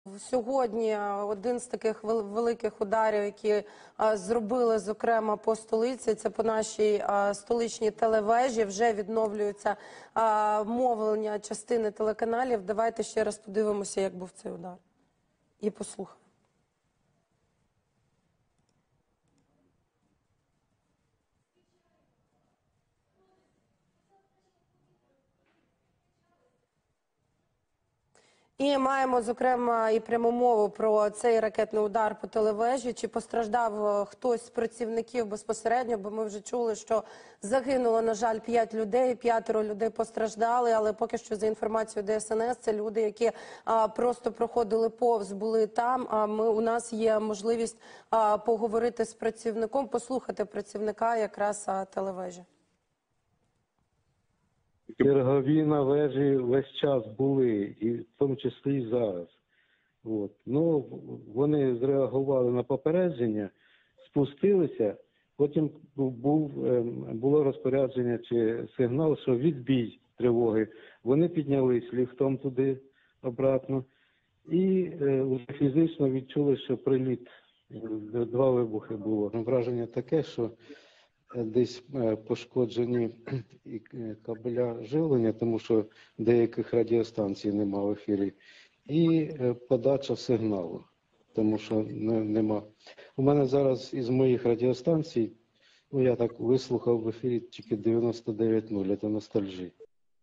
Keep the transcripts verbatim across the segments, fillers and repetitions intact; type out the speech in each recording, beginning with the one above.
Сьогодні один з таких великих ударів, які зробили, зокрема, по столиці, це по нашій столичній телевежі, вже відновлюється мовлення частини телеканалів. Давайте ще раз подивимося, як був цей удар. І послухаємо. І маємо, зокрема, і пряму мову про цей ракетний удар по телевежі. Чи постраждав хтось з працівників безпосередньо, бо ми вже чули, що загинуло, на жаль, п'ять людей, п'ятеро людей постраждали, але поки що, за інформацією Д S N S, це люди, які а, просто проходили повз, були там, а ми, у нас є можливість а, поговорити з працівником, послухати працівника якраз а, телевежі. Чергові на вежі весь час були, і в тому числі і зараз. От. Ну, вони зреагували на попередження, спустилися, потім був, було розпорядження чи сигнал, що відбій тривоги. Вони піднялись ліфтом туди, обратно, і вже фізично відчули, що приліт, два вибухи було. Враження таке, що десь пошкоджені кабеля живлення, тому що деяких радіостанцій нема в ефірі, і подача сигналу, тому що нема. У мене зараз із моїх радіостанцій, ну я так вислухав в ефірі тільки дев'яносто дев'ять нуль, це ностальжі.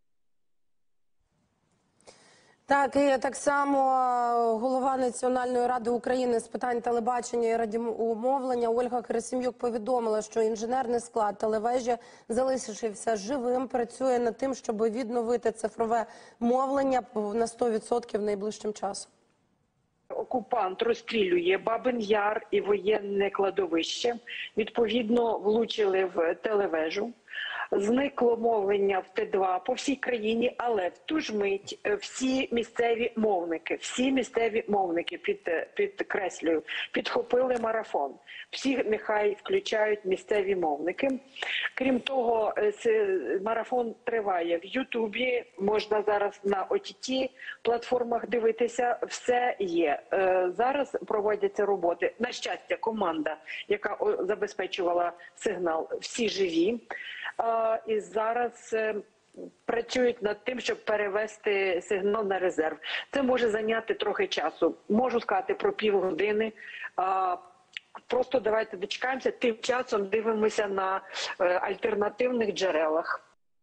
Так, і так само голова Національної ради України з питань телебачення і радіомовлення Ольга Герасим'юк повідомила, що інженерний склад телевежі залишився живим, працює над тим, щоб відновити цифрове мовлення на сто відсотків найближчим часом. Окупант розстрілює Бабин Яр і воєнне кладовище, відповідно влучили в телевежу. Зникло мовлення в Т два по всій країні, але в ту ж мить всі місцеві мовники, всі місцеві мовники, під, підкреслюю, підхопили марафон. Всі нехай включають місцеві мовники. Крім того, марафон триває в Ютубі, можна зараз на О Ті Ті платформах дивитися, все є. Зараз проводяться роботи. На щастя, команда, яка забезпечувала сигнал, всі живі. І зараз працюють над тим, щоб перевести сигнал на резерв. Це може зайняти трохи часу. Можу сказати про півгодини. Просто давайте дочекаємося, тим часом дивимося на альтернативних джерелах.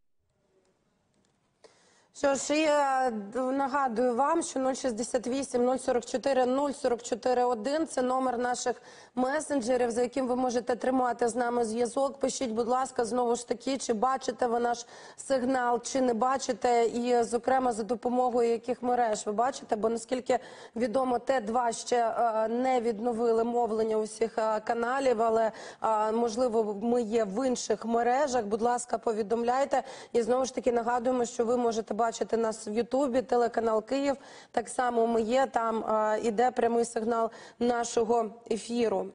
Що ж, я нагадую вам, що нуль шістдесят вісім нуль сорок чотири нуль сорок чотири один – це номер наших месенджерів, за яким ви можете тримати з нами зв'язок. Пишіть, будь ласка, знову ж таки, чи бачите ви наш сигнал, чи не бачите, і, зокрема, за допомогою яких мереж ви бачите, бо, наскільки відомо, Т два ще не відновили мовлення усіх каналів, але, можливо, ми є в інших мережах. Будь ласка, повідомляйте. І, знову ж таки, нагадуємо, що ви можете бачити Бачите нас в Ютубі, телеканал Київ. Так само ми є, там іде прямий сигнал нашого ефіру.